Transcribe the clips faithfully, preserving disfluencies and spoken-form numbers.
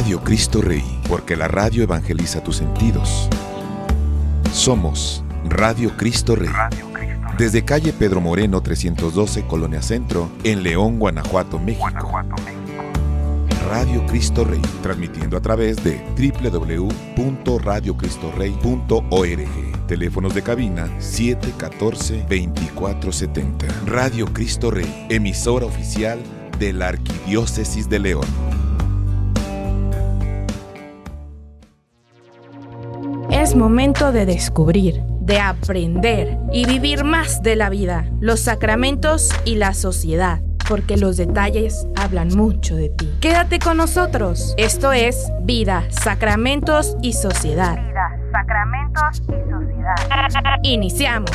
Radio Cristo Rey, porque la radio evangeliza tus sentidos. Somos Radio Cristo Rey. Radio Cristo Rey. Desde calle Pedro Moreno trescientos doce, Colonia Centro, en León, Guanajuato, México. Guanajuato, México. Radio Cristo Rey, transmitiendo a través de doble u doble u doble u punto radio cristo rey punto org. Teléfonos de cabina siete uno cuatro, dos cuatro siete cero. Radio Cristo Rey, emisora oficial de la Arquidiócesis de León. Es momento de descubrir, de aprender y vivir más de la vida, los sacramentos y la sociedad, porque los detalles hablan mucho de ti. Quédate con nosotros. Esto es Vida, Sacramentos y Sociedad. Vida, Sacramentos y Sociedad. Iniciamos.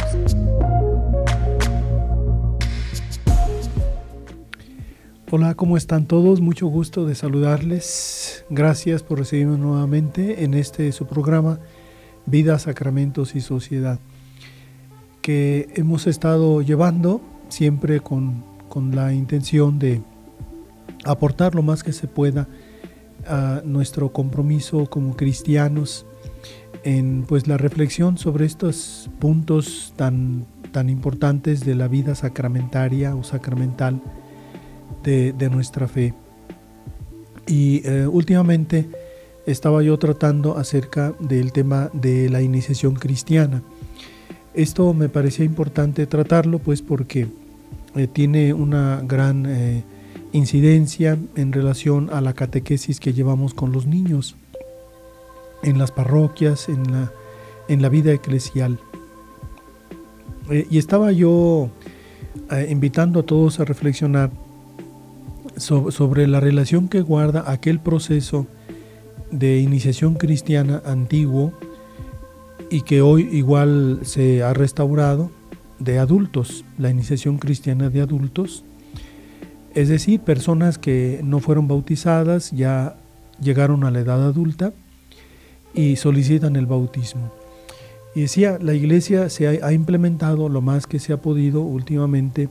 Hola, ¿cómo están todos? Mucho gusto de saludarles. Gracias por recibirme nuevamente en este su programa Vida, Sacramentos y Sociedad, que hemos estado llevando siempre con, con la intención de aportar lo más que se pueda a nuestro compromiso como cristianos en pues la reflexión sobre estos puntos tan, tan importantes de la vida sacramentaria o sacramental de, de nuestra fe. Y eh, últimamente estaba yo tratando acerca del tema de la iniciación cristiana. Esto me parecía importante tratarlo pues porque eh, tiene una gran eh, incidencia en relación a la catequesis que llevamos con los niños en las parroquias, en la, en la vida eclesial. Eh, y estaba yo eh, invitando a todos a reflexionar so, sobre la relación que guarda aquel proceso de iniciación cristiana antiguo y que hoy igual se ha restaurado, de adultos, la iniciación cristiana de adultos, es decir, personas que no fueron bautizadas, ya llegaron a la edad adulta y solicitan el bautismo. Y decía, la Iglesia se ha, ha implementado lo más que se ha podido últimamente,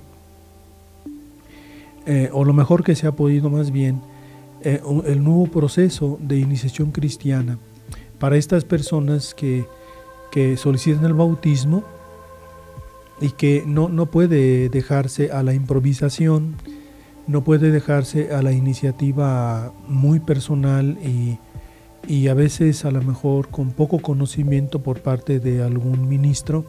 eh, o lo mejor que se ha podido más bien, eh, el nuevo proceso de iniciación cristiana para estas personas que, que solicitan el bautismo y que no, no puede dejarse a la improvisación, no puede dejarse a la iniciativa muy personal y, y a veces a lo mejor con poco conocimiento por parte de algún ministro,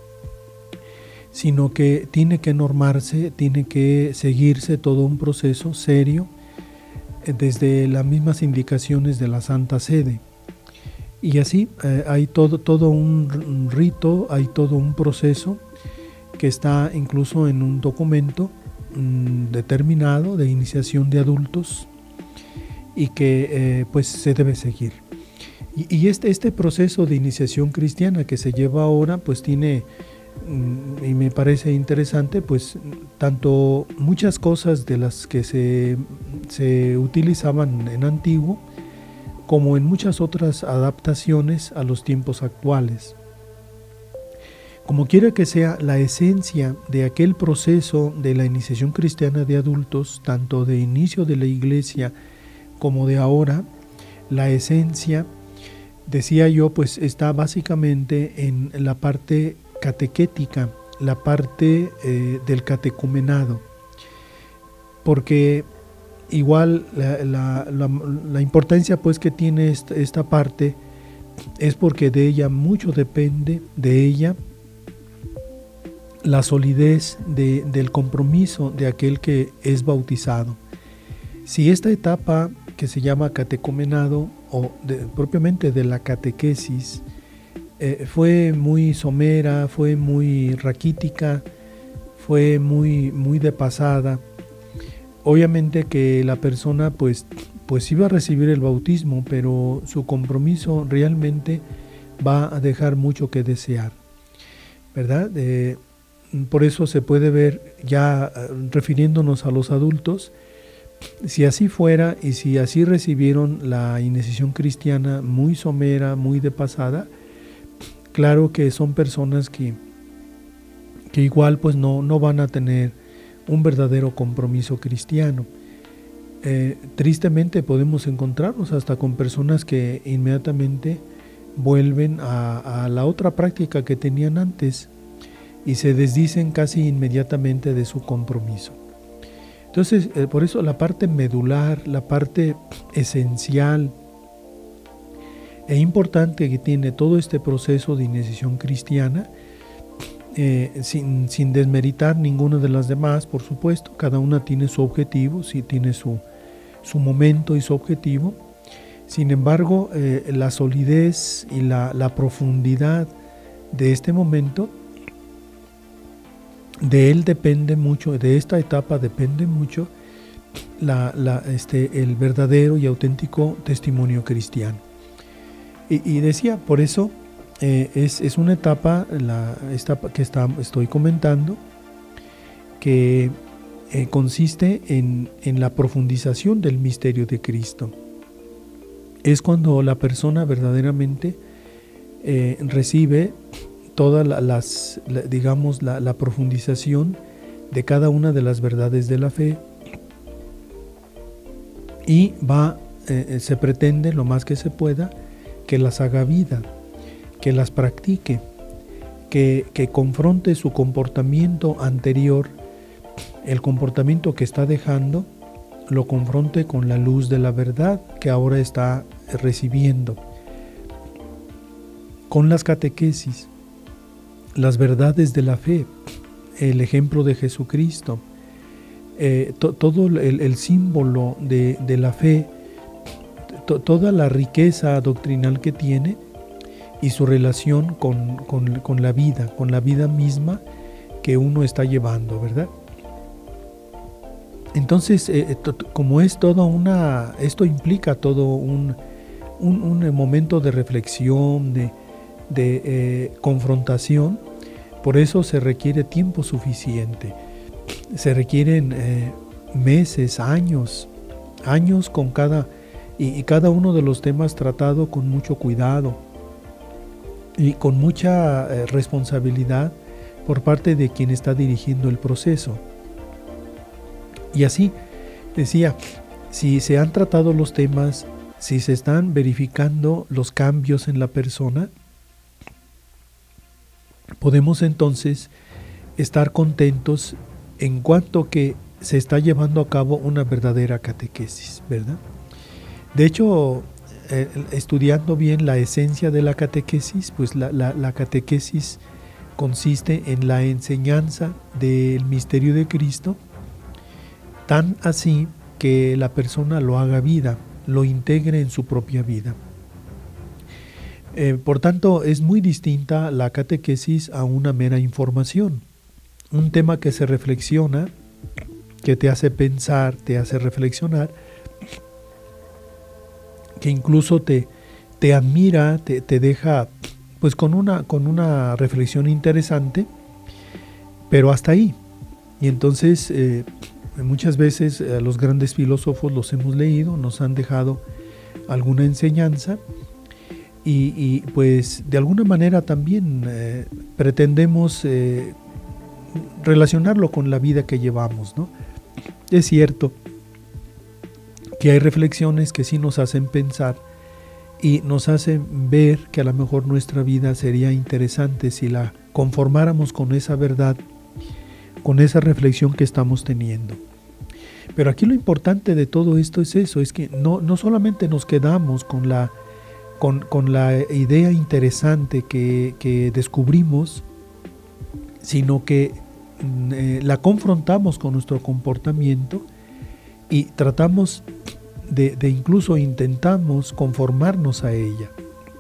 sino que tiene que normarse, tiene que seguirse todo un proceso serio desde las mismas indicaciones de la Santa Sede. Y así eh, hay todo, todo un rito, hay todo un proceso que está incluso en un documento mmm, determinado de iniciación de adultos y que eh, pues se debe seguir. Y, y este, este proceso de iniciación cristiana que se lleva ahora pues tiene, mmm, y me parece interesante, pues tanto muchas cosas de las que se, se utilizaban en antiguo como en muchas otras adaptaciones a los tiempos actuales. Como quiera que sea, la esencia de aquel proceso de la iniciación cristiana de adultos, tanto de inicio de la Iglesia como de ahora, la esencia, decía yo, pues está básicamente en la parte catequética, la parte eh, del catecumenado, porque igual la, la, la, la importancia pues que tiene esta, esta parte es porque de ella mucho depende, de ella la solidez de, del compromiso de aquel que es bautizado. Si esta etapa que se llama catecumenado o de, propiamente de la catequesis eh, fue muy somera, fue muy raquítica, fue muy, muy de pasada, obviamente que la persona pues, pues iba a recibir el bautismo, pero su compromiso realmente va a dejar mucho que desear, ¿verdad? Eh, por eso se puede ver, ya refiriéndonos a los adultos, si así fuera y si así recibieron la iniciación cristiana muy somera, muy de pasada, claro que son personas que, que igual pues no, no van a tener un verdadero compromiso cristiano. eh, tristemente podemos encontrarnos hasta con personas que inmediatamente vuelven a, a la otra práctica que tenían antes y se desdicen casi inmediatamente de su compromiso. Entonces, eh, por eso la parte medular, la parte esencial e importante que tiene todo este proceso de iniciación cristiana, eh, sin, sin desmeritar ninguna de las demás, por supuesto, cada una tiene su objetivo, sí tiene su, su momento y su objetivo. Sin embargo, eh, la solidez y la, la profundidad de este momento, de él depende mucho, de esta etapa depende mucho la, la, este, el verdadero y auténtico testimonio cristiano. Y, y decía, por eso eh, es, es una etapa, la, esta que está, estoy comentando, que eh, consiste en, en la profundización del misterio de Cristo. Es cuando la persona verdaderamente eh, recibe todas la, las, la, digamos, la, la profundización de cada una de las verdades de la fe y va, eh, se pretende lo más que se pueda que las haga vida, que las practique, que, que confronte su comportamiento anterior, el comportamiento que está dejando, lo confronte con la luz de la verdad que ahora está recibiendo, con las catequesis, las verdades de la fe, el ejemplo de Jesucristo, eh, to, todo el, el símbolo de, de la fe, to, toda la riqueza doctrinal que tiene y su relación con, con, con la vida, con la vida misma que uno está llevando, ¿verdad? Entonces, eh, como es toda una, esto implica todo un, un, un momento de reflexión, de, de eh, confrontación, por eso se requiere tiempo suficiente, se requieren eh, meses, años, años con cada, y, y cada uno de los temas tratado con mucho cuidado y con mucha eh, responsabilidad por parte de quien está dirigiendo el proceso. Y así, decía, si se han tratado los temas, si se están verificando los cambios en la persona, podemos entonces estar contentos en cuanto que se está llevando a cabo una verdadera catequesis, ¿verdad? De hecho, eh, estudiando bien la esencia de la catequesis, pues la, la, la catequesis consiste en la enseñanza del misterio de Cristo, tan así que la persona lo haga vida, lo integre en su propia vida. Eh, por tanto, es muy distinta la catequesis a una mera información. Un tema que se reflexiona, que te hace pensar, te hace reflexionar, que incluso te, te admira, te, te deja pues con una, con una reflexión interesante, pero hasta ahí. Y entonces, eh, muchas veces a los grandes filósofos los hemos leído, nos han dejado alguna enseñanza y, y pues de alguna manera también eh, pretendemos eh, relacionarlo con la vida que llevamos, ¿no? Es cierto que hay reflexiones que sí nos hacen pensar y nos hacen ver que a lo mejor nuestra vida sería interesante si la conformáramos con esa verdad, con esa reflexión que estamos teniendo. Pero aquí lo importante de todo esto es eso, es que no, no solamente nos quedamos con la, con, con la idea interesante que, que descubrimos, sino que eh, la confrontamos con nuestro comportamiento y tratamos de, de incluso intentamos conformarnos a ella.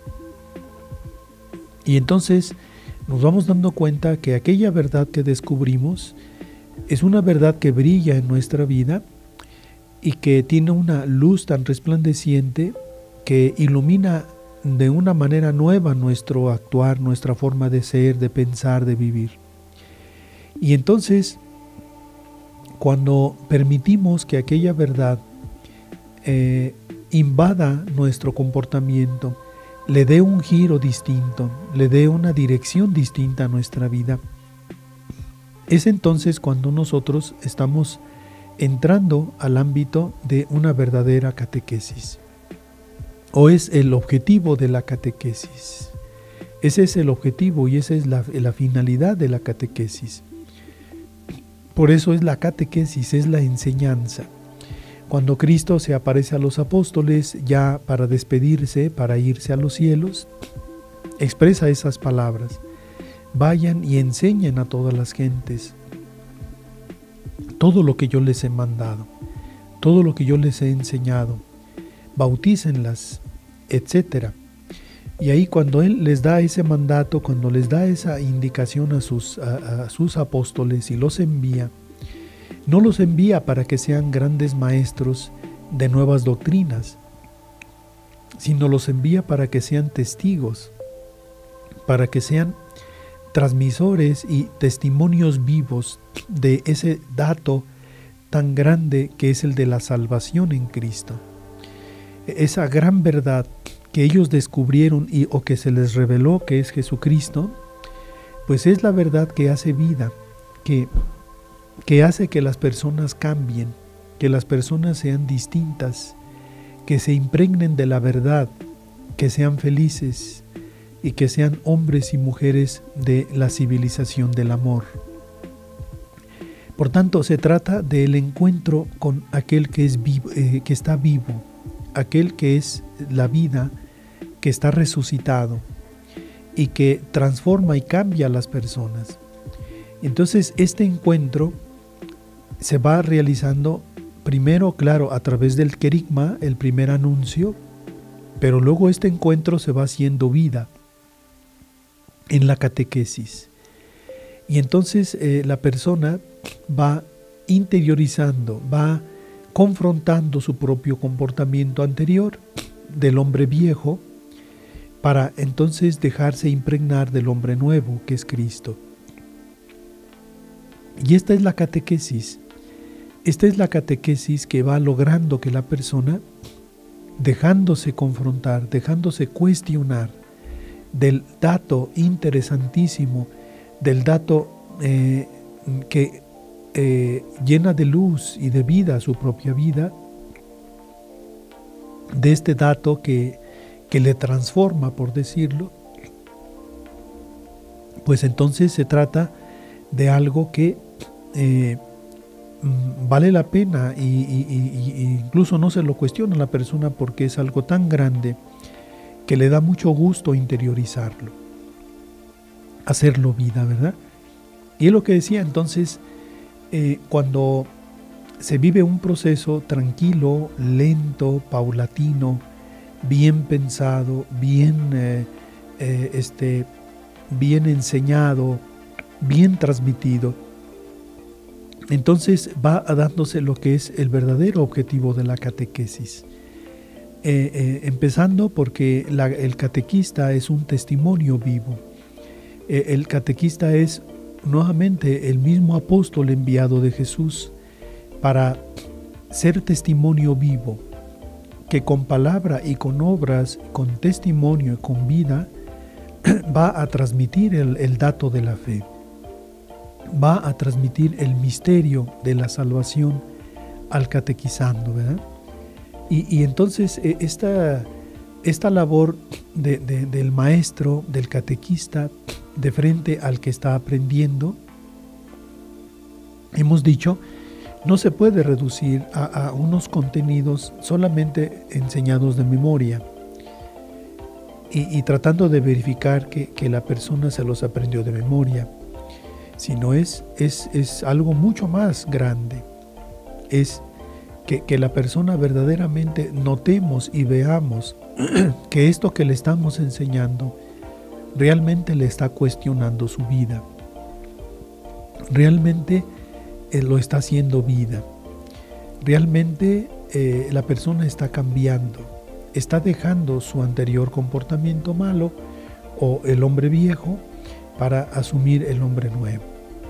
Y entonces nos vamos dando cuenta que aquella verdad que descubrimos es una verdad que brilla en nuestra vida y que tiene una luz tan resplandeciente que ilumina de una manera nueva nuestro actuar, nuestra forma de ser, de pensar, de vivir. Y entonces, cuando permitimos que aquella verdad eh, invada nuestro comportamiento, le dé un giro distinto, le dé una dirección distinta a nuestra vida, es entonces cuando nosotros estamos entrando al ámbito de una verdadera catequesis. O es el objetivo de la catequesis. Ese es el objetivo y esa es la, la finalidad de la catequesis. Por eso es la catequesis, es la enseñanza. Cuando Cristo se aparece a los apóstoles ya para despedirse, para irse a los cielos, expresa esas palabras. Vayan y enseñen a todas las gentes todo lo que yo les he mandado, todo lo que yo les he enseñado, bautícenlas, etcétera. Y ahí cuando Él les da ese mandato, cuando les da esa indicación a sus, a, a sus apóstoles y los envía, no los envía para que sean grandes maestros de nuevas doctrinas, sino los envía para que sean testigos, para que sean transmisores y testimonios vivos de ese dato tan grande que es el de la salvación en Cristo. Esa gran verdad que ellos descubrieron y, o que se les reveló, que es Jesucristo, pues es la verdad que hace vida, que, que hace que las personas cambien, que las personas sean distintas, que se impregnen de la verdad, que sean felices y que sean hombres y mujeres de la civilización del amor. Por tanto, se trata del encuentro con aquel que, es vivo, eh, que está vivo, aquel que es la vida, que está resucitado y que transforma y cambia a las personas. Entonces este encuentro se va realizando primero, claro, a través del querigma, el primer anuncio, pero luego este encuentro se va haciendo vida en la catequesis. Y entonces eh, la persona va interiorizando, va confrontando su propio comportamiento anterior del hombre viejo para entonces dejarse impregnar del hombre nuevo que es Cristo. Y esta es la catequesis. Esta es la catequesis que va logrando que la persona, dejándose confrontar, dejándose cuestionar del dato interesantísimo, del dato eh, que eh, llena de luz y de vida su propia vida, de este dato que, que le transforma, por decirlo, pues entonces se trata de algo que eh, vale la pena y, y, y, y incluso no se lo cuestiona la persona porque es algo tan grande que le da mucho gusto interiorizarlo, hacerlo vida, ¿verdad? Y es lo que decía entonces, eh, cuando se vive un proceso tranquilo, lento, paulatino, bien pensado, bien, eh, eh, este, bien enseñado, bien transmitido, entonces va dándose lo que es el verdadero objetivo de la catequesis. Eh, eh, empezando porque la, el catequista es un testimonio vivo. Eh, el catequista es nuevamente el mismo apóstol enviado de Jesús para ser testimonio vivo, que con palabra y con obras, con testimonio y con vida, va a transmitir el, el dato de la fe, va a transmitir el misterio de la salvación al catequizando, ¿verdad? Y, y entonces esta, esta labor de, de, del maestro, del catequista, de frente al que está aprendiendo, hemos dicho, no se puede reducir a, a unos contenidos solamente enseñados de memoria y, y tratando de verificar que, que la persona se los aprendió de memoria, sino es, es, es algo mucho más grande, es que, que la persona verdaderamente notemos y veamos que esto que le estamos enseñando realmente le está cuestionando su vida, realmente eh, lo está haciendo vida, realmente eh, la persona está cambiando, está dejando su anterior comportamiento malo o el hombre viejo para asumir el hombre nuevo.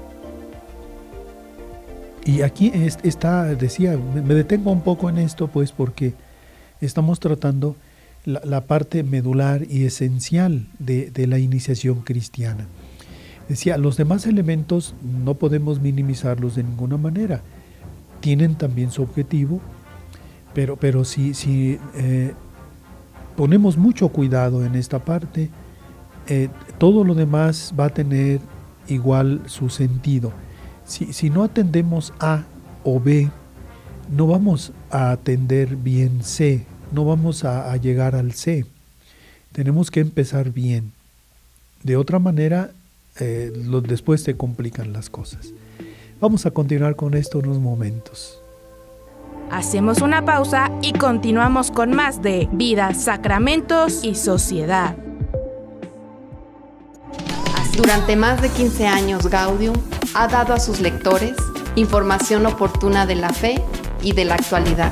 Y aquí está, decía, me detengo un poco en esto pues porque estamos tratando la, la parte medular y esencial de, de la iniciación cristiana. Decía, los demás elementos no podemos minimizarlos de ninguna manera, tienen también su objetivo, pero, pero si, si eh, ponemos mucho cuidado en esta parte, eh, todo lo demás va a tener igual su sentido. Si, si no atendemos A o B, no vamos a atender bien C, no vamos a, a llegar al C. Tenemos que empezar bien. De otra manera, eh, lo, después se complican las cosas. Vamos a continuar con esto unos momentos. Hacemos una pausa y continuamos con más de Vida, Sacramentos y Sociedad. Durante más de quince años, Gaudium ha dado a sus lectores información oportuna de la fe y de la actualidad.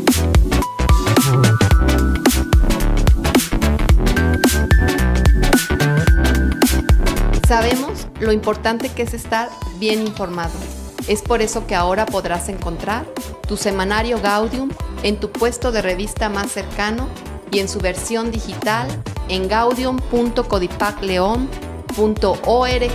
Sabemos lo importante que es estar bien informado. Es por eso que ahora podrás encontrar tu semanario Gaudium en tu puesto de revista más cercano y en su versión digital en gaudium punto codipacleon punto org.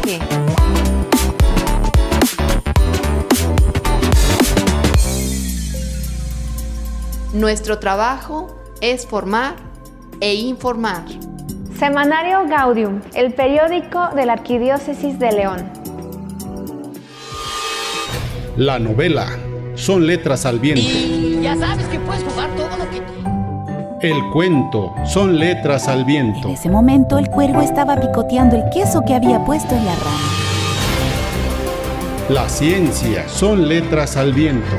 Nuestro trabajo es formar e informar. Semanario Gaudium, el periódico de la Arquidiócesis de León. La novela Son letras al viento. Y ya sabes que puedes jugar todo lo que quieras. El cuento Son letras al viento. En ese momento el cuervo estaba picoteando el queso que había puesto en la rama. La ciencia Son letras al viento.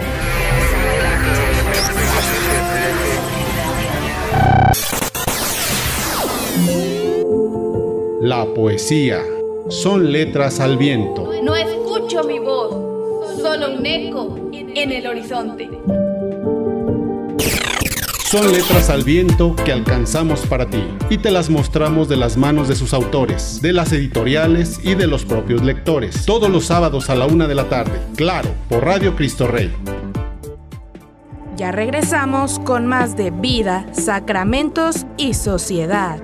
La poesía Son letras al viento. No escucho mi voz, solo un eco en el horizonte. Son letras al viento que alcanzamos para ti y te las mostramos de las manos de sus autores, de las editoriales y de los propios lectores. Todos los sábados a la una de la tarde, claro, por Radio Cristo Rey. Ya regresamos con más de Vida, Sacramentos y Sociedad.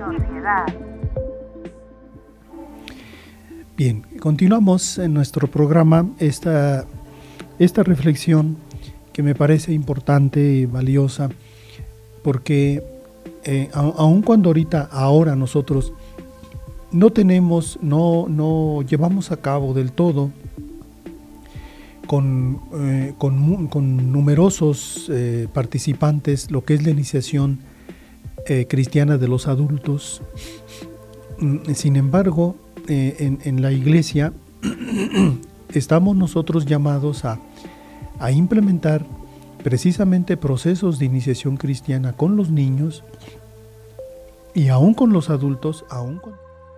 Bien, continuamos en nuestro programa esta, esta reflexión que me parece importante y valiosa, porque eh, aun cuando ahorita, ahora nosotros no tenemos, no, no llevamos a cabo del todo con, eh, con, con numerosos eh, participantes lo que es la iniciación eh, cristiana de los adultos. Sin embargo, eh, en, en la iglesia estamos nosotros llamados a, a implementar precisamente procesos de iniciación cristiana con los niños y aún con los adultos, aún con...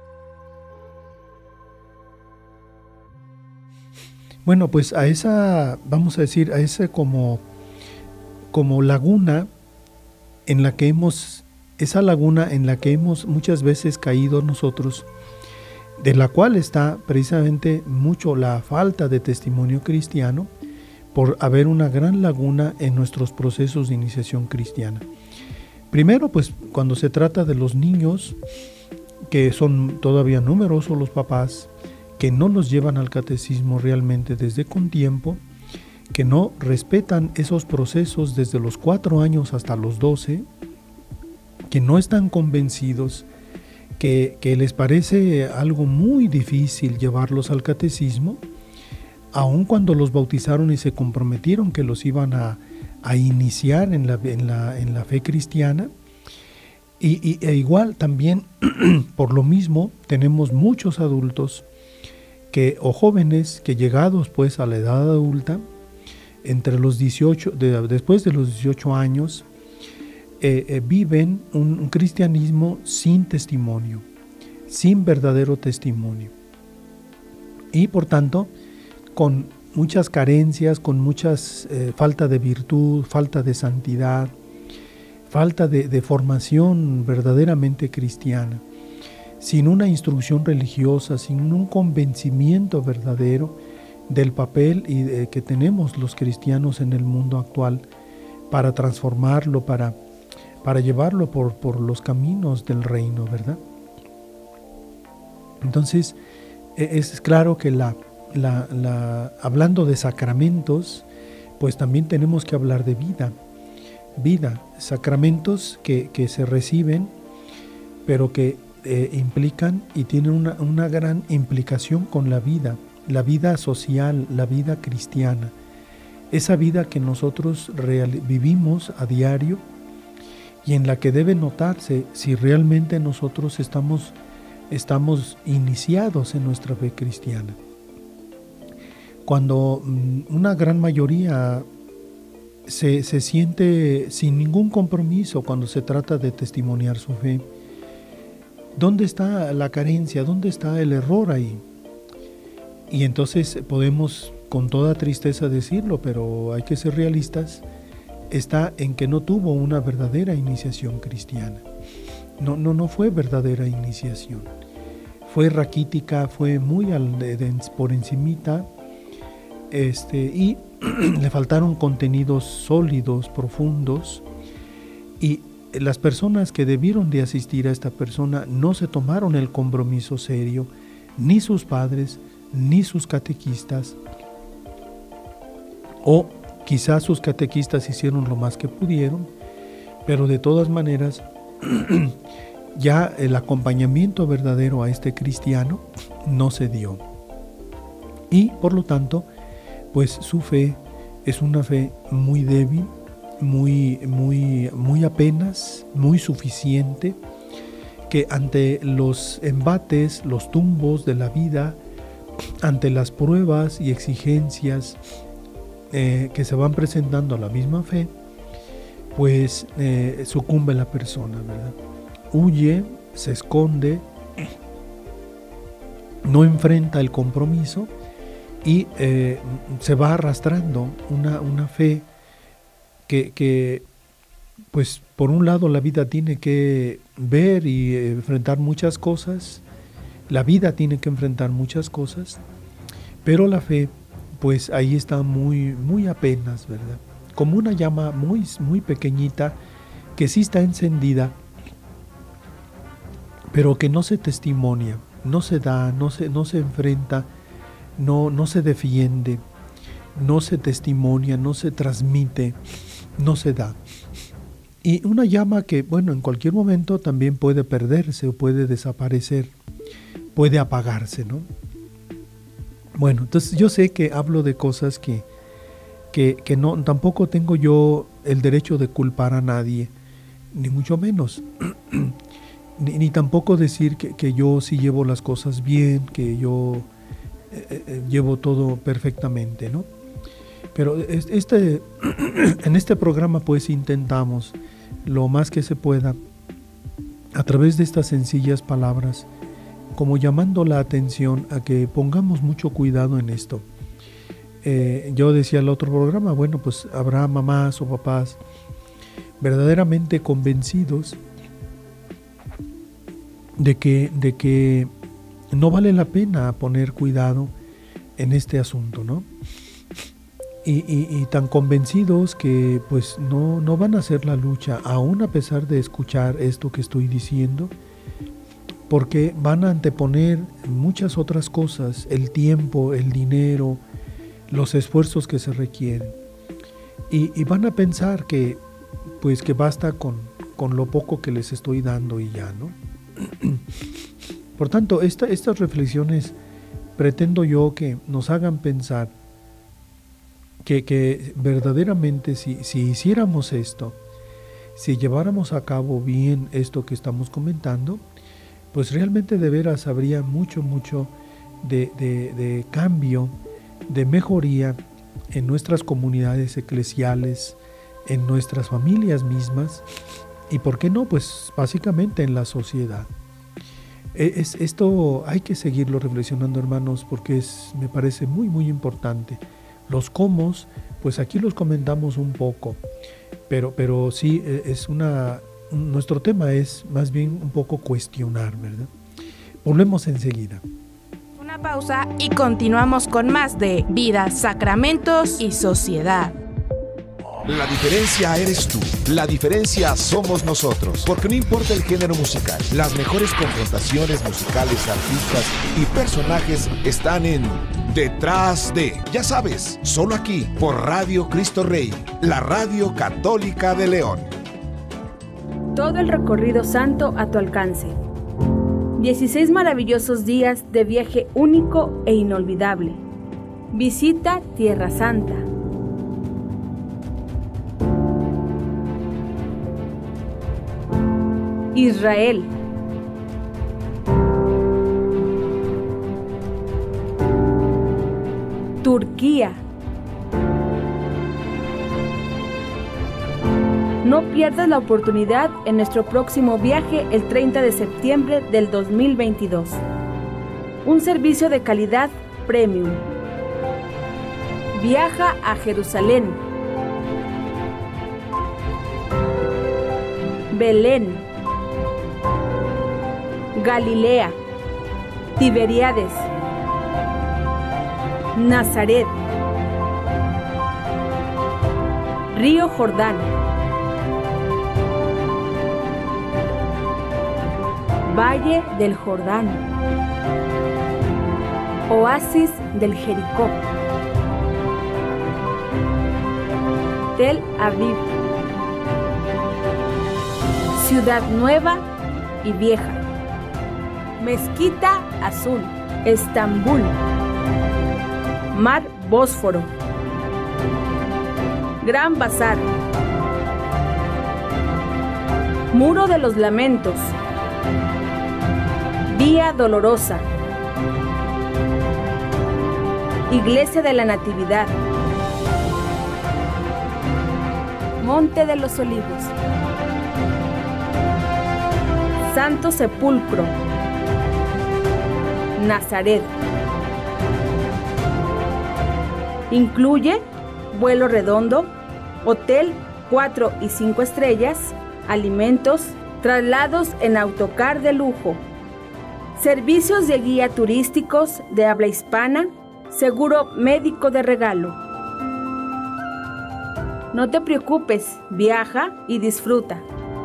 Bueno, pues a esa, vamos a decir, a esa como, como laguna en la que hemos, esa laguna en la que hemos muchas veces caído nosotros, de la cual está precisamente mucho la falta de testimonio cristiano, por haber una gran laguna en nuestros procesos de iniciación cristiana. Primero, pues cuando se trata de los niños, que son todavía numerosos los papás, que no los llevan al catecismo realmente desde con tiempo, que no respetan esos procesos desde los cuatro años hasta los doce, que no están convencidos, que, que les parece algo muy difícil llevarlos al catecismo, aun cuando los bautizaron y se comprometieron que los iban a, a iniciar en la, en, la, en la fe cristiana. Y, y, e igual también, por lo mismo, tenemos muchos adultos que, o jóvenes que llegados pues a la edad adulta, entre los dieciocho, de, después de los dieciocho años, eh, eh, viven un, un cristianismo sin testimonio, sin verdadero testimonio. Y por tanto, con muchas carencias, con muchas eh, falta de virtud, falta de santidad, falta de, de formación verdaderamente cristiana, sin una instrucción religiosa, sin un convencimiento verdadero del papel y de, que tenemos los cristianos en el mundo actual para transformarlo, para, para llevarlo por, por los caminos del reino, ¿verdad? Entonces, es claro que la La, la, hablando de sacramentos, pues también tenemos que hablar de vida. Vida, sacramentos que, que se reciben, pero que eh, implican y tienen una, una gran implicación con la vida, la vida social, la vida cristiana, esa vida que nosotros real, vivimos a diario y en la que debe notarse si realmente nosotros estamos, estamos iniciados en nuestra fe cristiana. Cuando una gran mayoría se, se siente sin ningún compromiso cuando se trata de testimoniar su fe, ¿dónde está la carencia? ¿Dónde está el error ahí? Y entonces podemos con toda tristeza decirlo, pero hay que ser realistas, está en que no tuvo una verdadera iniciación cristiana. No, no, no fue verdadera iniciación. Fue raquítica, fue muy al, de, de, por encimita, este, y le faltaron contenidos sólidos, profundos, y las personas que debieron de asistir a esta persona no se tomaron el compromiso serio, ni sus padres, ni sus catequistas, o quizás sus catequistas hicieron lo más que pudieron, pero de todas maneras ya el acompañamiento verdadero a este cristiano no se dio. Y por lo tanto, pues su fe es una fe muy débil, muy, muy, muy apenas, muy suficiente, que ante los embates, los tumbos de la vida, ante las pruebas y exigencias eh, que se van presentando a la misma fe, pues eh, sucumbe la persona, ¿verdad? Huye, se esconde, no enfrenta el compromiso y eh, se va arrastrando una, una fe que, que, pues por un lado la vida tiene que ver y enfrentar muchas cosas, la vida tiene que enfrentar muchas cosas, pero la fe, pues ahí está muy, muy apenas, ¿verdad? Como una llama muy, muy pequeñita que sí está encendida, pero que no se testimonia, no se da, no se, no se enfrenta, no, no se defiende, no se testimonia, no se transmite, no se da. Y una llama que, bueno, en cualquier momento también puede perderse o puede desaparecer, puede apagarse, ¿no? Bueno, entonces yo sé que hablo de cosas que, que, que no, tampoco tengo yo el derecho de culpar a nadie, ni mucho menos. Ni, ni tampoco decir que, que yo sí llevo las cosas bien, que yo eh, eh, llevo todo perfectamente, ¿no? Pero este, en este programa pues intentamos lo más que se pueda, a través de estas sencillas palabras, como llamando la atención a que pongamos mucho cuidado en esto. Eh, yo decía en el otro programa, bueno, pues habrá mamás o papás verdaderamente convencidos de que, de que no vale la pena poner cuidado en este asunto, ¿no? Y, y, y tan convencidos que pues no, no van a hacer la lucha, aún a pesar de escuchar esto que estoy diciendo, porque van a anteponer muchas otras cosas, el tiempo, el dinero, los esfuerzos que se requieren. Y, y van a pensar que pues que basta con, con lo poco que les estoy dando y ya, ¿no? Por tanto, esta, estas reflexiones pretendo yo que nos hagan pensar que, que verdaderamente si, si hiciéramos esto, si lleváramos a cabo bien esto que estamos comentando, pues realmente de veras habría mucho, mucho de, de, de cambio, de mejoría en nuestras comunidades eclesiales, en nuestras familias mismas y, ¿por qué no? Pues básicamente en la sociedad. Es, esto hay que seguirlo reflexionando, hermanos, porque es, me parece muy, muy importante. Los cómo, pues aquí los comentamos un poco, pero, pero sí es una... Nuestro tema es más bien un poco cuestionar, ¿verdad? Volvemos enseguida. Una pausa y continuamos con más de Vida, Sacramentos y Sociedad. La diferencia eres tú. La diferencia somos nosotros. Porque no importa el género musical, las mejores confrontaciones musicales, artistas y personajes están en Detrás de, ya sabes, solo aquí por Radio Cristo Rey, la radio católica de León. Todo el recorrido santo a tu alcance. dieciséis maravillosos días de viaje único e inolvidable. Visita Tierra Santa. Israel. Turquía. No pierdas la oportunidad en nuestro próximo viaje el treinta de septiembre del dos mil veintidós. Un servicio de calidad premium. Viaja a Jerusalén, Belén, Galilea, Tiberíades, Nazaret, Río Jordán, Valle del Jordán, Oasis del Jericó, Tel Aviv, Ciudad Nueva y Vieja, Mezquita Azul, Estambul, Mar Bósforo, Gran Bazar, Muro de los Lamentos, Vía Dolorosa, Iglesia de la Natividad, Monte de los Olivos, Santo Sepulcro, Nazaret. Incluye vuelo redondo, hotel cuatro y cinco estrellas, alimentos, traslados en autocar de lujo, servicios de guía turísticos de habla hispana, seguro médico de regalo. No te preocupes, viaja y disfruta.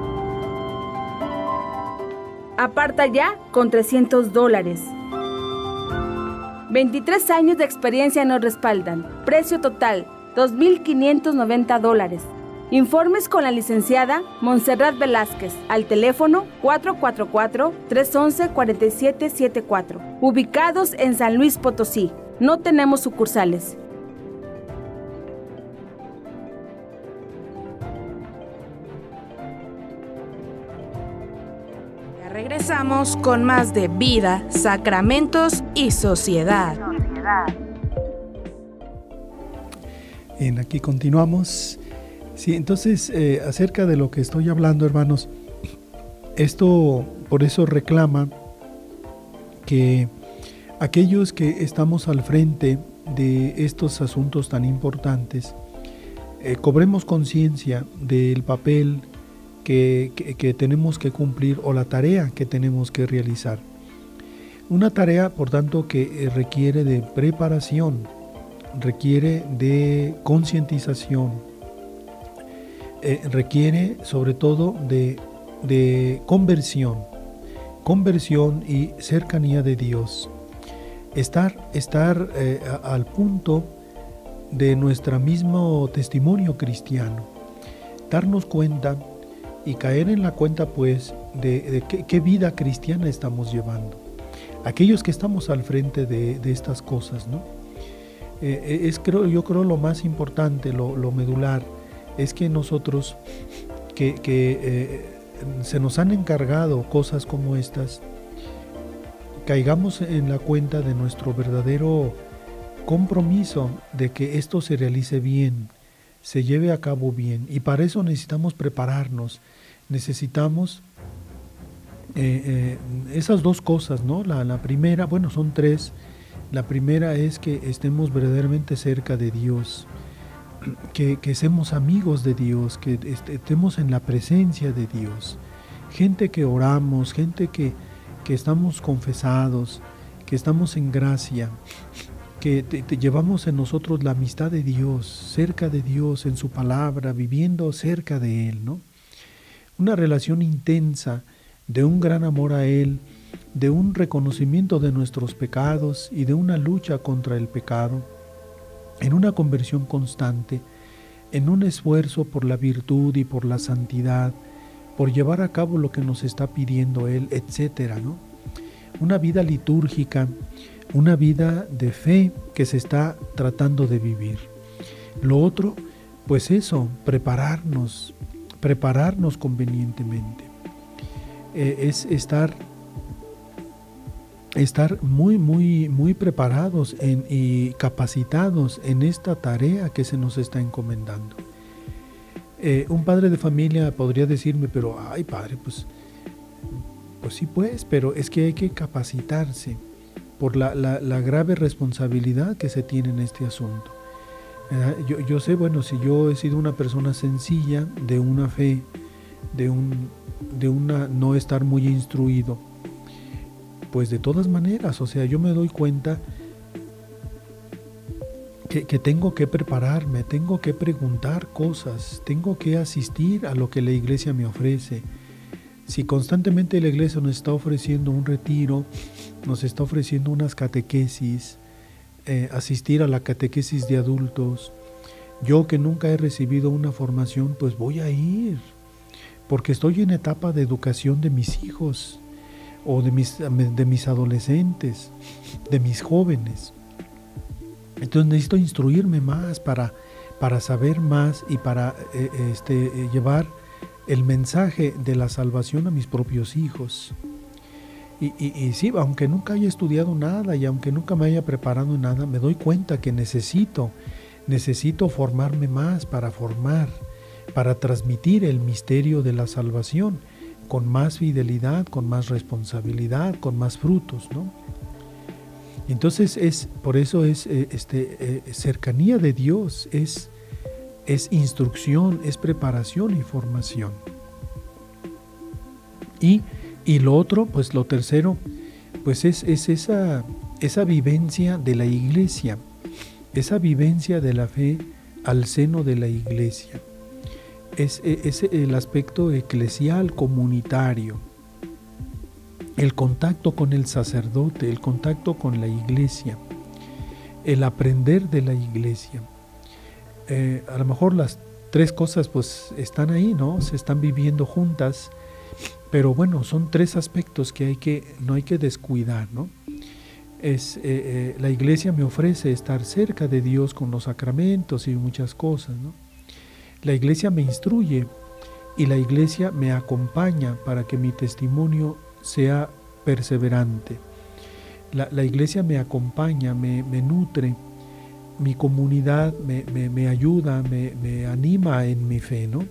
Aparta ya con trescientos dólares. veintitrés años de experiencia nos respaldan. Precio total, dos mil quinientos noventa dólares. Informes con la licenciada Montserrat Velázquez al teléfono cuatro cuatro cuatro, tres once, cuarenta y siete setenta y cuatro. Ubicados en San Luis Potosí. No tenemos sucursales. Regresamos con más de vida, sacramentos y sociedad. Bien, aquí continuamos. Sí, entonces, eh, acerca de lo que estoy hablando, hermanos, esto por eso reclama que aquellos que estamos al frente de estos asuntos tan importantes, eh, cobremos conciencia del papel Que, que, que tenemos que cumplir o la tarea que tenemos que realizar. Una tarea, por tanto, que eh, requiere de preparación, requiere de concientización, eh, requiere sobre todo de, de conversión, conversión y cercanía de Dios. Estar, estar eh, a, al punto de nuestro mismo testimonio cristiano, darnos cuenta y caer en la cuenta pues de, de qué, qué vida cristiana estamos llevando. Aquellos que estamos al frente de, de estas cosas, ¿no? Eh, es creo, yo creo lo más importante, lo, lo medular, es que nosotros que, que eh, se nos han encargado cosas como estas, caigamos en la cuenta de nuestro verdadero compromiso de que esto se realice bien, se lleve a cabo bien, y para eso necesitamos prepararnos, necesitamos eh, eh, esas dos cosas, ¿no? La, la primera, bueno, son tres. La primera es que estemos verdaderamente cerca de Dios, que, que seamos amigos de Dios, que estemos en la presencia de Dios, gente que oramos, gente que, que estamos confesados, que estamos en gracia, que te, te llevamos en nosotros la amistad de Dios, cerca de Dios, en su palabra, viviendo cerca de Él, ¿no? Una relación intensa, de un gran amor a Él, de un reconocimiento de nuestros pecados y de una lucha contra el pecado, en una conversión constante, en un esfuerzo por la virtud y por la santidad, por llevar a cabo lo que nos está pidiendo Él, etcétera, ¿no? Una vida litúrgica, una vida de fe que se está tratando de vivir. Lo otro, pues eso, prepararnos, prepararnos convenientemente. Eh, es estar, estar muy, muy, muy preparados en, y capacitados en esta tarea que se nos está encomendando. Eh, un padre de familia podría decirme, pero, ay padre, pues, pues sí pues, pero es que hay que capacitarse por la, la, la grave responsabilidad que se tiene en este asunto. Eh, yo, yo sé, bueno, si yo he sido una persona sencilla, de una fe, de, un, de una no estar muy instruido, pues de todas maneras, o sea, yo me doy cuenta que, que tengo que prepararme, tengo que preguntar cosas, tengo que asistir a lo que la iglesia me ofrece. Si constantemente la iglesia nos está ofreciendo un retiro, nos está ofreciendo unas catequesis, eh, asistir a la catequesis de adultos, yo que nunca he recibido una formación, pues voy a ir, porque estoy en etapa de educación de mis hijos, o de mis, de mis adolescentes, de mis jóvenes. Entonces necesito instruirme más para, para saber más y para eh, este, eh, llevar el mensaje de la salvación a mis propios hijos. Y, y, y sí, aunque nunca haya estudiado nada y aunque nunca me haya preparado en nada, me doy cuenta que necesito, necesito formarme más para formar, para transmitir el misterio de la salvación con más fidelidad, con más responsabilidad, con más frutos, ¿no? Entonces es, por eso es eh, este, eh, cercanía de Dios, es, es instrucción, es preparación y formación. Y, y lo otro, pues lo tercero, pues es, es esa, esa vivencia de la iglesia, esa vivencia de la fe al seno de la iglesia. Es, es el aspecto eclesial, comunitario, el contacto con el sacerdote, el contacto con la iglesia, el aprender de la iglesia. Eh, a lo mejor las tres cosas pues están ahí, ¿no? Se están viviendo juntas, pero bueno, son tres aspectos que, hay que no hay que descuidar, ¿no? Es, eh, eh, la iglesia me ofrece estar cerca de Dios con los sacramentos y muchas cosas, ¿no? La iglesia me instruye y la iglesia me acompaña para que mi testimonio sea perseverante. La, la iglesia me acompaña, me, me nutre, mi comunidad me, me, me ayuda, me, me anima en mi fe, ¿no?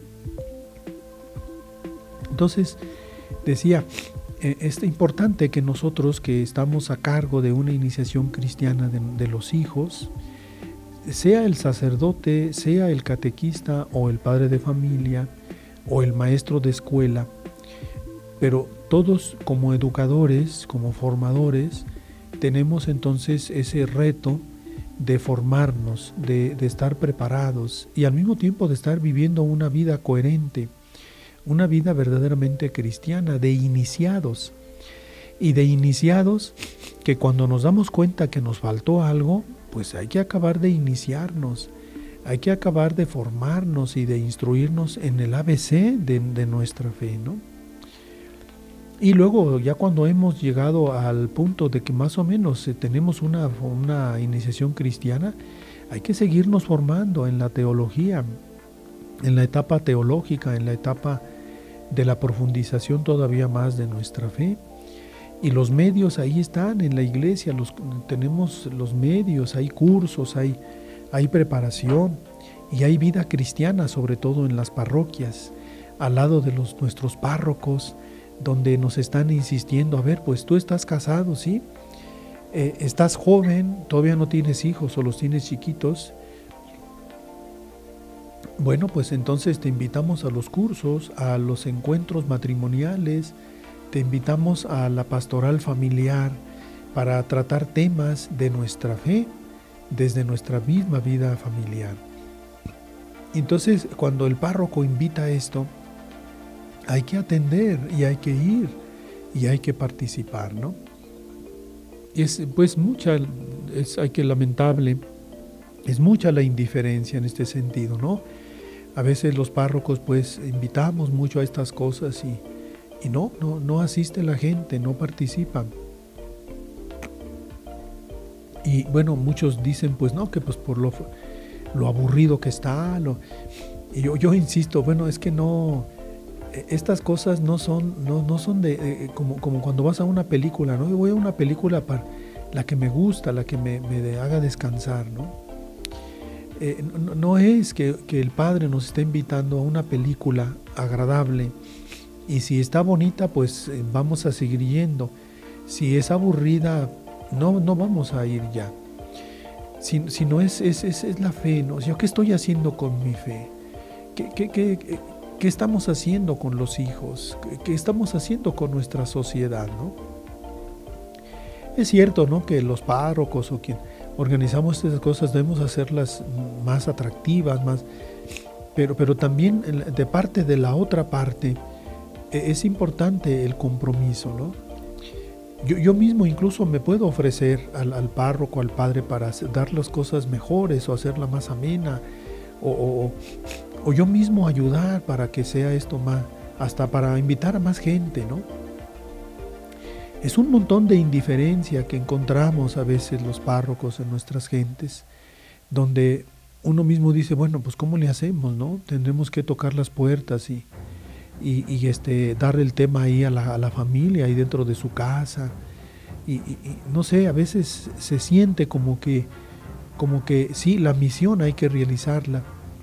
Entonces, decía, eh, es importante que nosotros que estamos a cargo de una iniciación cristiana de, de los hijos, sea el sacerdote, sea el catequista o el padre de familia o el maestro de escuela, pero todos como educadores, como formadores, tenemos entonces ese reto de formarnos, de, de estar preparados y al mismo tiempo de estar viviendo una vida coherente, una vida verdaderamente cristiana, de iniciados. Y de iniciados que cuando nos damos cuenta que nos faltó algo, pues hay que acabar de iniciarnos, hay que acabar de formarnos y de instruirnos en el A B C de, de nuestra fe, ¿no? Y luego, ya cuando hemos llegado al punto de que más o menos eh, tenemos una, una iniciación cristiana, hay que seguirnos formando en la teología, en la etapa teológica, en la etapa de la profundización todavía más de nuestra fe. Y los medios ahí están en la iglesia, los, tenemos los medios, hay cursos, hay, hay preparación y hay vida cristiana, sobre todo en las parroquias, al lado de los, nuestros párrocos, donde nos están insistiendo, a ver, pues tú estás casado, ¿sí? Eh, estás joven, todavía no tienes hijos o los tienes chiquitos. Bueno, pues entonces te invitamos a los cursos, a los encuentros matrimoniales, te invitamos a la pastoral familiar para tratar temas de nuestra fe desde nuestra misma vida familiar. Entonces, cuando el párroco invita a esto, hay que atender y hay que ir y hay que participar, ¿no? Es pues mucha, es, hay que lamentable, es mucha la indiferencia en este sentido, ¿no? A veces los párrocos pues invitamos mucho a estas cosas y, y no, no, no asiste la gente, no participan. Y bueno, muchos dicen pues no, que pues por lo, lo aburrido que está, lo, y yo, yo insisto, bueno, es que no, estas cosas no son, no, no son de, de como, como cuando vas a una película, ¿no? Yo voy a una película para la que me gusta, la que me, me haga descansar, ¿no? Eh, no, no es que, que el Padre nos está invitando a una película agradable y si está bonita pues eh, vamos a seguir yendo, si es aburrida no, no vamos a ir ya, si, si no es, es, es, es la fe, ¿no? ¿Yo qué estoy haciendo con mi fe? ¿Qué, qué, qué, qué estamos haciendo con los hijos? ¿Qué, qué estamos haciendo con nuestra sociedad, ¿no? Es cierto, ¿no?, que los párrocos o quien organizamos estas cosas debemos hacerlas más atractivas, más, pero, pero también de parte de la otra parte es importante el compromiso, ¿no? Yo, yo mismo incluso me puedo ofrecer al, al párroco, al padre, para hacer, dar las cosas mejores o hacerla más amena, o, o, o yo mismo ayudar para que sea esto más, hasta para invitar a más gente, ¿no? Es un montón de indiferencia que encontramos a veces los párrocos en nuestras gentes, donde uno mismo dice, bueno, pues ¿cómo le hacemos, no? Tendremos que tocar las puertas y, y, y este, dar el tema ahí a la, a la familia, ahí dentro de su casa. Y, y, y no sé, a veces se siente como que, como que sí, la misión hay que realizarla,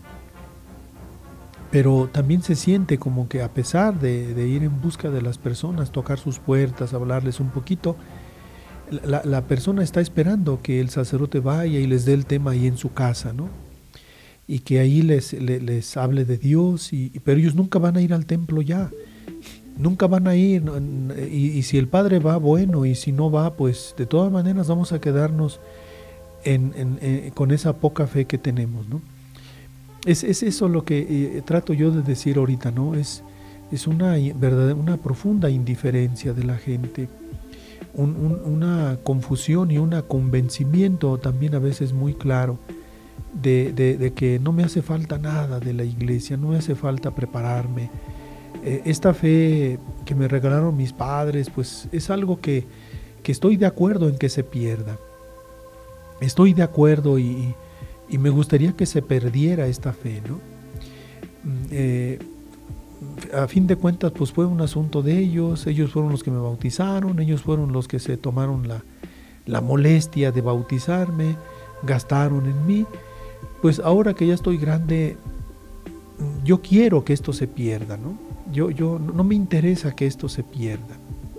pero también se siente como que a pesar de, de ir en busca de las personas, tocar sus puertas, hablarles un poquito, la, la persona está esperando que el sacerdote vaya y les dé el tema ahí en su casa, ¿no? Y que ahí les, les, les hable de Dios, y, pero ellos nunca van a ir al templo ya, nunca van a ir, y, y si el padre va, bueno, y si no va, pues de todas maneras vamos a quedarnos en, en, en, con esa poca fe que tenemos, ¿no? Es, es eso lo que eh, trato yo de decir ahorita, ¿no? Es, es una, verdad, una profunda indiferencia de la gente, un, un, una confusión y un convencimiento también a veces muy claro de, de, de que no me hace falta nada de la iglesia, no me hace falta prepararme. Eh, esta fe que me regalaron mis padres, pues es algo que, que estoy de acuerdo en que se pierda. Estoy de acuerdo y... Y me gustaría que se perdiera esta fe, ¿no? Eh, a fin de cuentas, pues fue un asunto de ellos, ellos fueron los que me bautizaron, ellos fueron los que se tomaron la, la molestia de bautizarme, gastaron en mí. Pues ahora que ya estoy grande, yo quiero que esto se pierda, ¿no? Yo, yo, no me interesa que esto se pierda.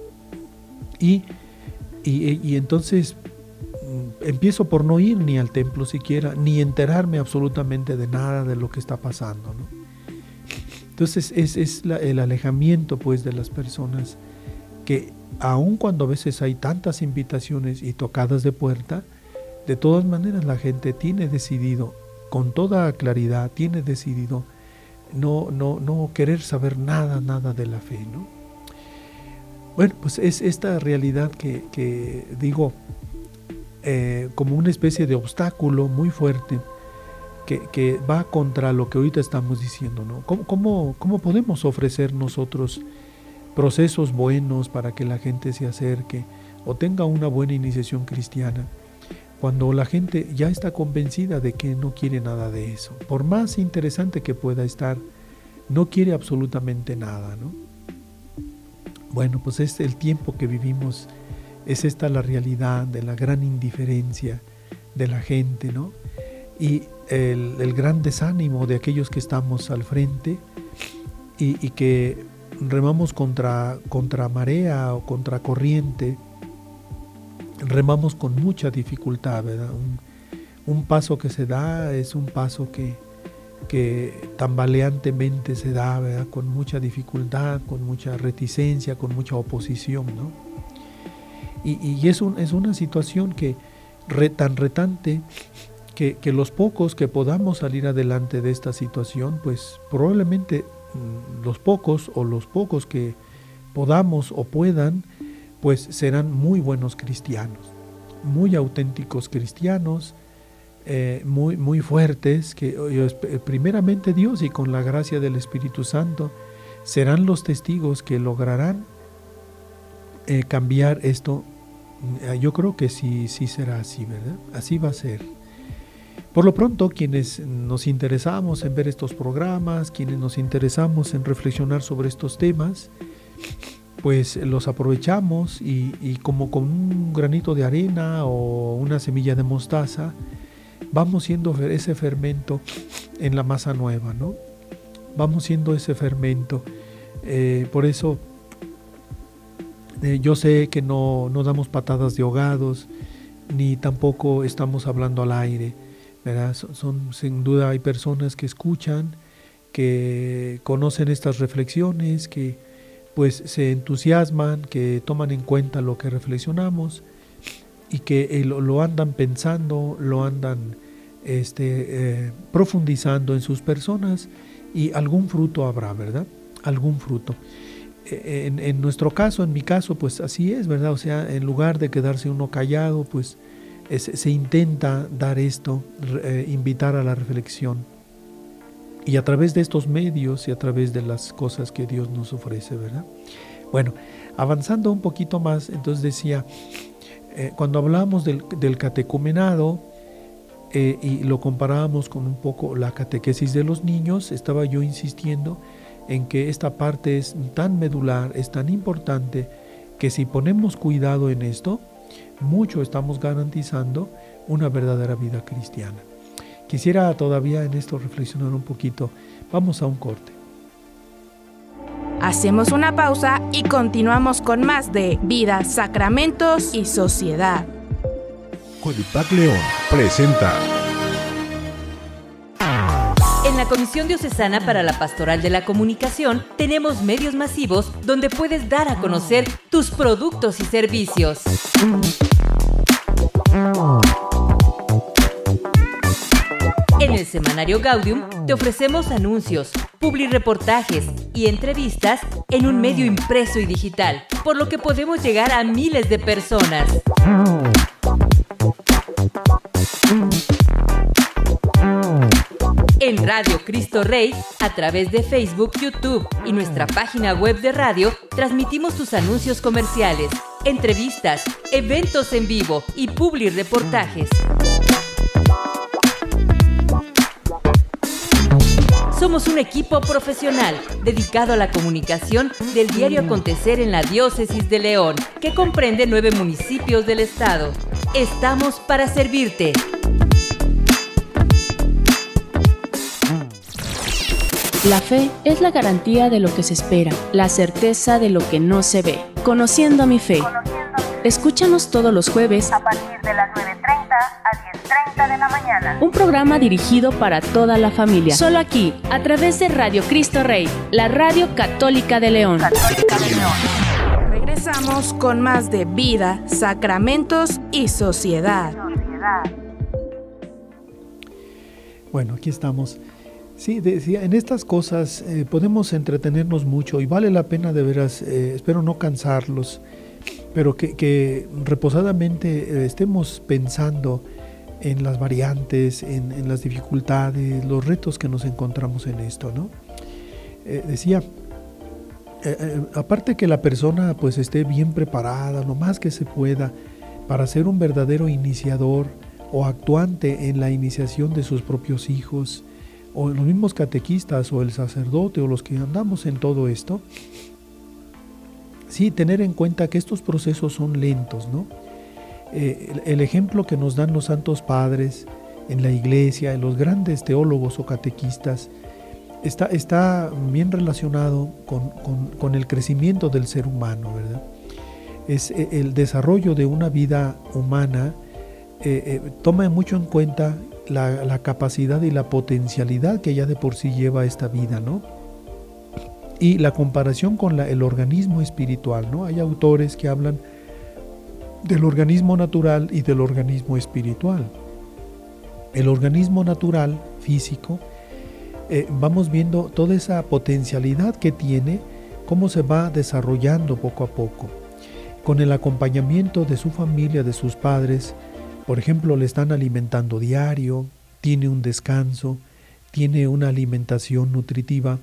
Y, y, y entonces... empiezo por no ir ni al templo siquiera, ni enterarme absolutamente de nada de lo que está pasando, ¿no? Entonces es, es la, el alejamiento pues de las personas, que aun cuando a veces hay tantas invitaciones y tocadas de puerta, de todas maneras la gente tiene decidido, con toda claridad, tiene decidido no, no, no querer saber nada, nada de la fe, ¿no? Bueno, pues es esta realidad que, que digo, Eh, como una especie de obstáculo muy fuerte que, que va contra lo que ahorita estamos diciendo, ¿no? ¿Cómo, cómo, cómo podemos ofrecer nosotros procesos buenos para que la gente se acerque o tenga una buena iniciación cristiana cuando la gente ya está convencida de que no quiere nada de eso? Por más interesante que pueda estar, no quiere absolutamente nada, ¿no? Bueno, pues es el tiempo que vivimos. Es esta la realidad de la gran indiferencia de la gente, ¿no? Y el, el gran desánimo de aquellos que estamos al frente y, y que remamos contra, contra marea o contra corriente, remamos con mucha dificultad, ¿verdad? Un, un paso que se da es un paso que, que tambaleantemente se da, ¿verdad? Con mucha dificultad, con mucha reticencia, con mucha oposición, ¿no? Y, y es, un, es una situación que re, tan retante que, que los pocos que podamos salir adelante de esta situación, pues probablemente los pocos o los pocos que podamos o puedan, pues serán muy buenos cristianos, muy auténticos cristianos, eh, muy, muy fuertes, que eh, primeramente Dios y con la gracia del Espíritu Santo serán los testigos que lograrán eh, cambiar esto. Yo creo que sí, sí será así, ¿verdad? Así va a ser. Por lo pronto, quienes nos interesamos en ver estos programas, quienes nos interesamos en reflexionar sobre estos temas, pues los aprovechamos y, y como con un granito de arena o una semilla de mostaza, vamos siendo ese fermento en la masa nueva, ¿no? Vamos siendo ese fermento. Eh, por eso eh, yo sé que no, no damos patadas de ahogados, ni tampoco estamos hablando al aire, ¿verdad? Son, son, sin duda hay personas que escuchan, que conocen estas reflexiones, que pues se entusiasman, que toman en cuenta lo que reflexionamos y que eh, lo, lo andan pensando, lo andan este, eh, profundizando en sus personas, y algún fruto habrá, ¿verdad? Algún fruto. En, en nuestro caso, en mi caso, pues así es, ¿verdad? O sea, en lugar de quedarse uno callado, pues es, se intenta dar esto, eh, invitar a la reflexión. Y a través de estos medios y a través de las cosas que Dios nos ofrece, ¿verdad? Bueno, avanzando un poquito más, entonces decía, eh, cuando hablábamos del, del catecumenado, eh, y lo comparábamos con un poco la catequesis de los niños, estaba yo insistiendo en que esta parte es tan medular, es tan importante, que si ponemos cuidado en esto, mucho estamos garantizando una verdadera vida cristiana. Quisiera todavía en esto reflexionar un poquito. Vamos a un corte. Hacemos una pausa y continuamos con más de Vida, Sacramentos y Sociedad. Codipac León presenta. En la Comisión Diocesana para la Pastoral de la Comunicación tenemos medios masivos donde puedes dar a conocer tus productos y servicios. En el Semanario Gaudium te ofrecemos anuncios, publireportajes y entrevistas en un medio impreso y digital, por lo que podemos llegar a miles de personas. En Radio Cristo Rey, a través de Facebook, YouTube y nuestra página web de radio, transmitimos tus anuncios comerciales, entrevistas, eventos en vivo y publireportajes. Somos un equipo profesional dedicado a la comunicación del diario acontecer en la Diócesis de León, que comprende nueve municipios del estado. Estamos para servirte. La fe es la garantía de lo que se espera, la certeza de lo que no se ve. Conociendo mi fe. Escúchanos todos los jueves a partir de las nueve treinta a diez treinta de la mañana. Un programa dirigido para toda la familia. Solo aquí, a través de Radio Cristo Rey, la radio católica de León. Católica de León. Regresamos con más de Vida, Sacramentos y Sociedad. Bueno, aquí estamos. Sí, decía, en estas cosas eh, podemos entretenernos mucho y vale la pena de veras, eh, espero no cansarlos, pero que, que reposadamente eh, estemos pensando en las variantes, en, en las dificultades, los retos que nos encontramos en esto, ¿no? Eh, decía, eh, eh, aparte que la persona pues esté bien preparada, lo más que se pueda, para ser un verdadero iniciador o actuante en la iniciación de sus propios hijos, o los mismos catequistas, o el sacerdote, o los que andamos en todo esto, sí, tener en cuenta que estos procesos son lentos, ¿no? Eh, el, el ejemplo que nos dan los santos padres en la iglesia, en los grandes teólogos o catequistas, está, está bien relacionado con, con, con el crecimiento del ser humano, ¿verdad? Es el desarrollo de una vida humana, eh, eh, toma mucho en cuenta La, la capacidad y la potencialidad que ya de por sí lleva esta vida, ¿no? Y la comparación con la, el organismo espiritual, ¿no? Hay autores que hablan del organismo natural y del organismo espiritual. El organismo natural, físico, eh, vamos viendo toda esa potencialidad que tiene cómo se va desarrollando poco a poco. Con el acompañamiento de su familia, de sus padres, por ejemplo, le están alimentando diario, tiene un descanso, tiene una alimentación nutritiva,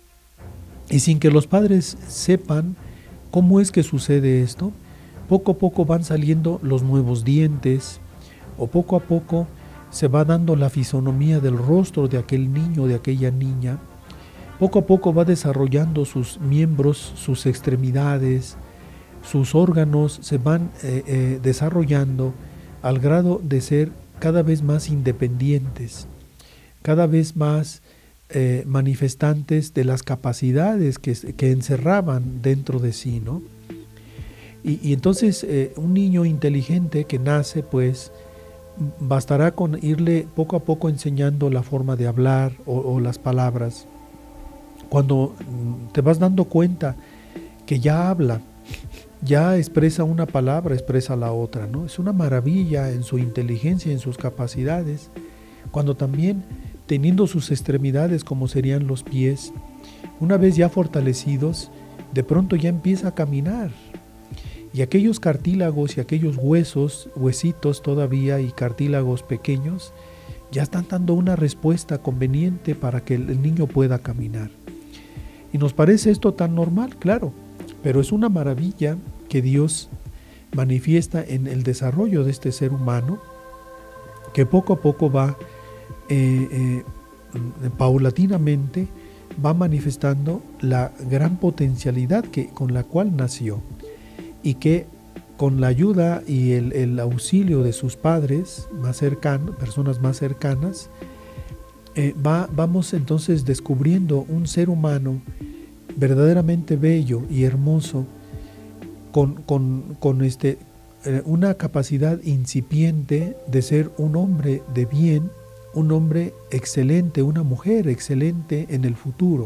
y sin que los padres sepan cómo es que sucede esto, poco a poco van saliendo los nuevos dientes, o poco a poco se va dando la fisonomía del rostro de aquel niño, de aquella niña. Poco a poco va desarrollando sus miembros, sus extremidades, sus órganos se van eh, eh, desarrollando al grado de ser cada vez más independientes, cada vez más eh, manifestantes de las capacidades que, que encerraban dentro de sí, ¿no? Y, y entonces eh, un niño inteligente que nace, pues, bastará con irle poco a poco enseñando la forma de hablar o, o las palabras. Cuando te vas dando cuenta que ya habla, ya expresa una palabra, expresa la otra, ¿no? Es una maravilla en su inteligencia, en sus capacidades, cuando también teniendo sus extremidades como serían los pies, una vez ya fortalecidos, de pronto ya empieza a caminar. Y aquellos cartílagos y aquellos huesos, huesitos todavía y cartílagos pequeños, ya están dando una respuesta conveniente para que el niño pueda caminar. Y nos parece esto tan normal, claro, pero es una maravilla que Dios manifiesta en el desarrollo de este ser humano, que poco a poco va, eh, eh, paulatinamente, va manifestando la gran potencialidad que, con la cual nació, y que con la ayuda y el, el auxilio de sus padres más cercanos, personas más cercanas, eh, va, vamos entonces descubriendo un ser humano verdaderamente bello y hermoso, con, con, con este, eh, una capacidad incipiente de ser un hombre de bien, un hombre excelente, una mujer excelente en el futuro.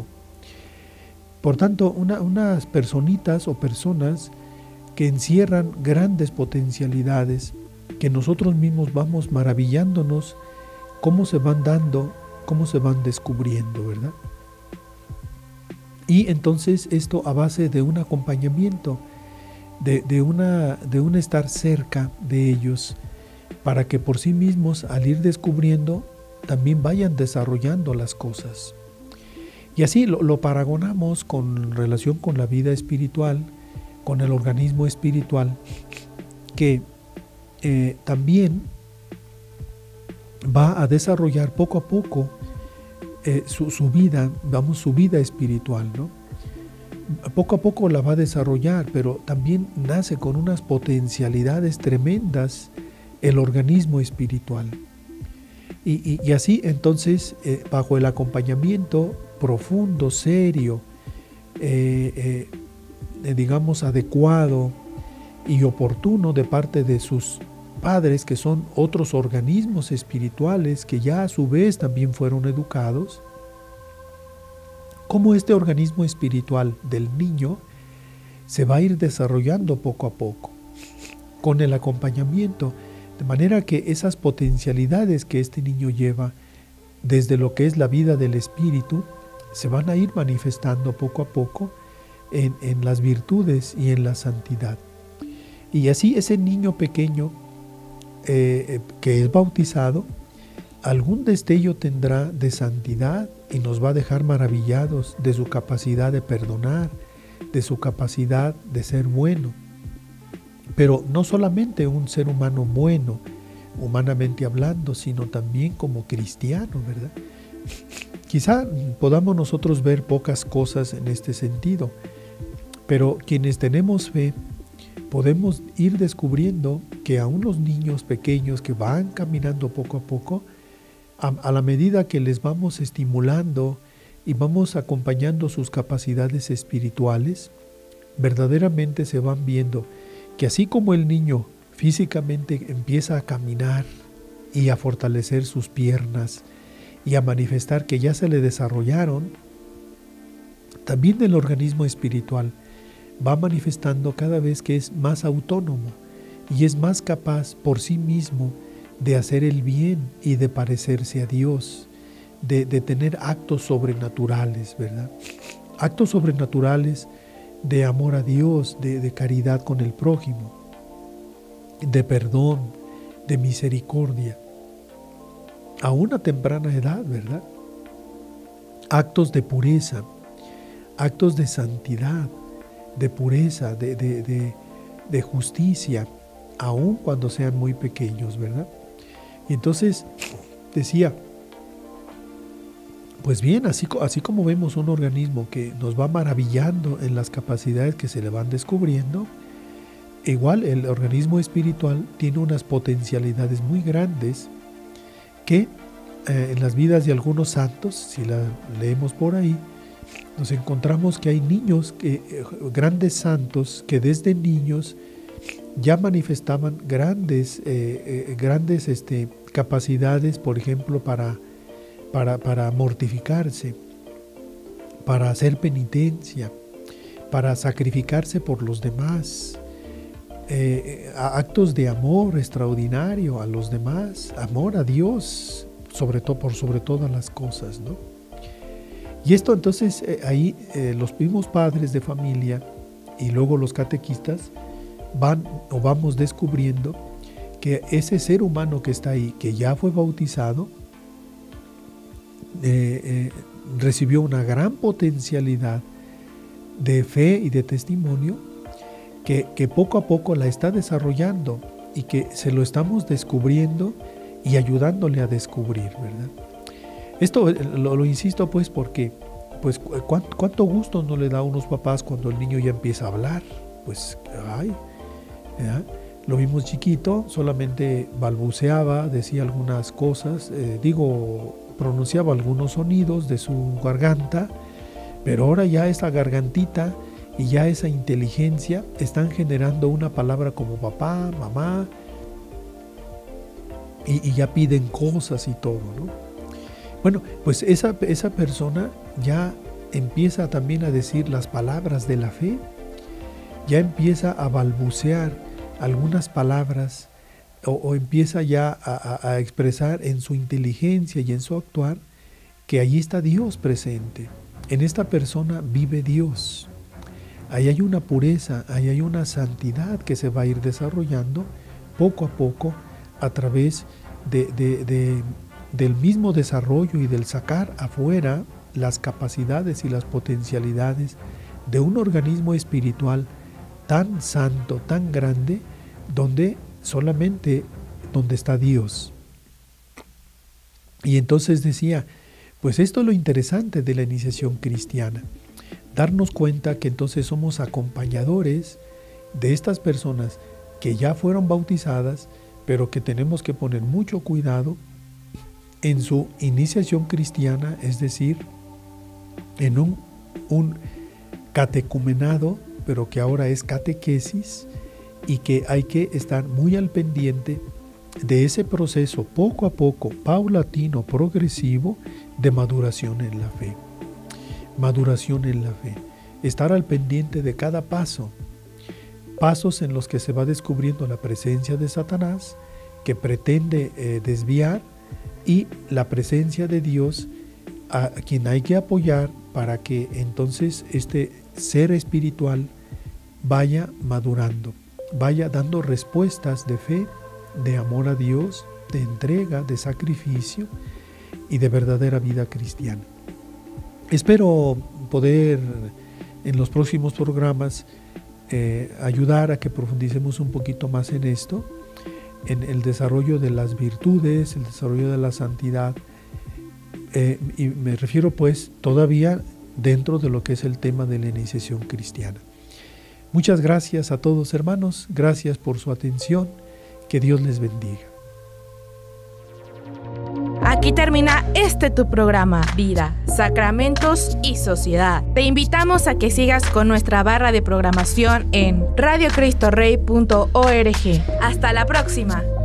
Por tanto, una, unas personitas o personas que encierran grandes potencialidades, que nosotros mismos vamos maravillándonos cómo se van dando, cómo se van descubriendo, ¿verdad? Y entonces esto a base de un acompañamiento, de, de, una, de un estar cerca de ellos, para que por sí mismos al ir descubriendo también vayan desarrollando las cosas. Y así lo, lo paragonamos con relación con la vida espiritual, con el organismo espiritual, que eh, también va a desarrollar poco a poco eh, su, su vida, vamos, su vida espiritual, ¿no? Poco a poco la va a desarrollar, pero también nace con unas potencialidades tremendas el organismo espiritual. Y, y, y así entonces, eh, bajo el acompañamiento profundo, serio, eh, eh, eh, digamos adecuado y oportuno de parte de sus padres, que son otros organismos espirituales que ya a su vez también fueron educados, cómo este organismo espiritual del niño se va a ir desarrollando poco a poco, con el acompañamiento, de manera que esas potencialidades que este niño lleva desde lo que es la vida del espíritu, se van a ir manifestando poco a poco en, en las virtudes y en la santidad. Y así ese niño pequeño eh, que es bautizado, algún destello tendrá de santidad y nos va a dejar maravillados de su capacidad de perdonar, de su capacidad de ser bueno. Pero no solamente un ser humano bueno, humanamente hablando, sino también como cristiano, ¿verdad? Quizá podamos nosotros ver pocas cosas en este sentido, pero quienes tenemos fe podemos ir descubriendo que aún los niños pequeños que van caminando poco a poco, a, a la medida que les vamos estimulando y vamos acompañando sus capacidades espirituales, verdaderamente se van viendo que así como el niño físicamente empieza a caminar y a fortalecer sus piernas y a manifestar que ya se le desarrollaron, también el organismo espiritual va manifestando cada vez que es más autónomo y es más capaz por sí mismo de hacer el bien y de parecerse a Dios, de, de tener actos sobrenaturales, ¿verdad? Actos sobrenaturales de amor a Dios, de, de caridad con el prójimo, de perdón, de misericordia, a una temprana edad, ¿verdad? Actos de pureza, actos de santidad, de pureza, de, de, de, de justicia, aun cuando sean muy pequeños, ¿verdad? Y entonces decía, pues bien, así, así como vemos un organismo que nos va maravillando en las capacidades que se le van descubriendo, igual el organismo espiritual tiene unas potencialidades muy grandes que eh, en las vidas de algunos santos, si la leemos por ahí, nos encontramos que hay niños, que, eh, grandes santos que desde niños ya manifestaban grandes, eh, eh, grandes este, capacidades, por ejemplo, para Para, para mortificarse, para hacer penitencia, para sacrificarse por los demás, eh, actos de amor extraordinario a los demás, amor a Dios, sobre todo, por sobre todas las cosas, ¿no? Y esto entonces eh, ahí eh, los mismos padres de familia y luego los catequistas van o vamos descubriendo que ese ser humano que está ahí, que ya fue bautizado, Eh, eh, recibió una gran potencialidad de fe y de testimonio que, que poco a poco la está desarrollando y que se lo estamos descubriendo y ayudándole a descubrir, ¿verdad? Esto lo, lo insisto pues porque pues cuánto, cuánto gusto no le da a unos papás cuando el niño ya empieza a hablar, pues ay, ¿verdad? Lo vimos chiquito, solamente balbuceaba, decía algunas cosas, eh, digo pronunciaba algunos sonidos de su garganta, pero ahora ya esa gargantita y ya esa inteligencia están generando una palabra como papá, mamá, y, y ya piden cosas y todo, ¿no? Bueno, pues esa, esa persona ya empieza también a decir las palabras de la fe, ya empieza a balbucear algunas palabras, O, o empieza ya a, a expresar en su inteligencia y en su actuar que allí está Dios presente. En esta persona vive Dios. Ahí hay una pureza, ahí hay una santidad que se va a ir desarrollando poco a poco a través de, de, de, del mismo desarrollo y del sacar afuera las capacidades y las potencialidades de un organismo espiritual tan santo, tan grande, donde solamente donde está Dios. Y entonces decía, pues esto es lo interesante de la iniciación cristiana, darnos cuenta que entonces somos acompañadores de estas personas que ya fueron bautizadas, pero que tenemos que poner mucho cuidado en su iniciación cristiana, es decir, en un, un catecumenado, pero que ahora es catequesis, y que hay que estar muy al pendiente de ese proceso poco a poco, paulatino, progresivo, de maduración en la fe. Maduración en la fe. Estar al pendiente de cada paso. Pasos en los que se va descubriendo la presencia de Satanás, que pretende eh, desviar, y la presencia de Dios, a quien hay que apoyar para que entonces este ser espiritual vaya madurando, vaya dando respuestas de fe, de amor a Dios, de entrega, de sacrificio y de verdadera vida cristiana. Espero poder en los próximos programas eh, ayudar a que profundicemos un poquito más en esto, en el desarrollo de las virtudes, el desarrollo de la santidad, eh, y me refiero pues todavía dentro de lo que es el tema de la iniciación cristiana. Muchas gracias a todos, hermanos, gracias por su atención, que Dios les bendiga. Aquí termina este tu programa, Vida, Sacramentos y Sociedad. Te invitamos a que sigas con nuestra barra de programación en radio cristo rey punto org. Hasta la próxima.